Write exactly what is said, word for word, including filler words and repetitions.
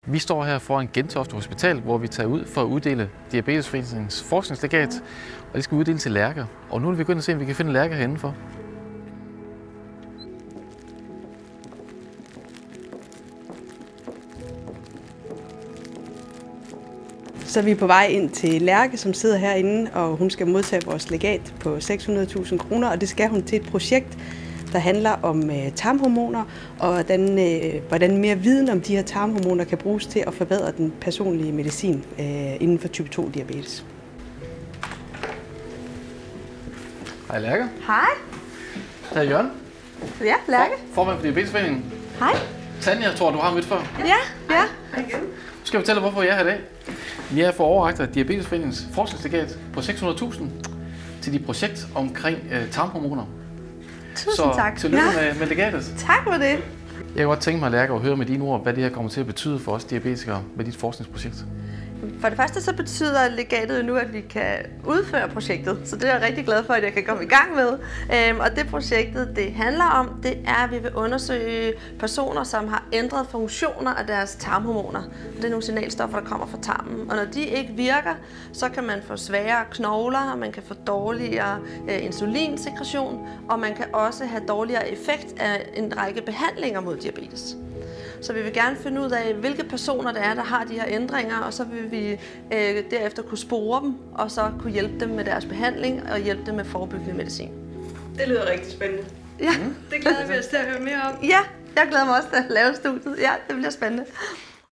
Vi står her foran Gentofte Hospital, hvor vi tager ud for at uddele Diabetesforeningens forskningslegat, og det skal vi uddele til Lærke. Og nu vil vi gå ind og se, om vi kan finde Lærke herinde for. Så vi er på vej ind til Lærke, som sidder herinde, og hun skal modtage vores legat på seks hundrede tusind kroner, og det skal hun til et projekt, der handler om øh, tarmhormoner, og hvordan, øh, hvordan mere viden om de her tarmhormoner kan bruges til at forbedre den personlige medicin øh, inden for type to diabetes. Hej Lærke. Hej. Her er Jørgen. Ja, Lærke. Formand for Diabetesforeningen. Hej. Tanja, jeg tror, du har mødt før. Ja, ja. Nu skal jeg fortælle, hvorfor jeg er her i dag. Vi er for overrakt af Diabetesforeningens forskningslegat på seks hundrede tusind til de projekt omkring øh, tarmhormoner. Tusind Så tak. tillykke Ja. med, med legatet. Tak for det. Jeg kan godt tænke mig, Lærke, at høre med dine ord, hvad det her kommer til at betyde for os diabetikere med dit forskningsprojekt. For det første så betyder legatet jo nu, at vi kan udføre projektet, så det er jeg rigtig glad for, at jeg kan komme i gang med. Øhm, og det projektet, det handler om, det er, at vi vil undersøge personer, som har ændret funktioner af deres tarmhormoner. Det er nogle signalstoffer, der kommer fra tarmen, og når de ikke virker, så kan man få sværere knogler, man kan få dårligere øh, insulinsekretion, og man kan også have dårligere effekt af en række behandlinger mod diabetes. Så vi vil gerne finde ud af, hvilke personer det er, der har de her ændringer, og så vil vi øh, derefter kunne spore dem, og så kunne hjælpe dem med deres behandling og hjælpe dem med forebyggende medicin. Det lyder rigtig spændende. Ja. Det glæder vi os til at høre mere om. Ja, jeg glæder mig også til at lave studiet. Ja, det bliver spændende.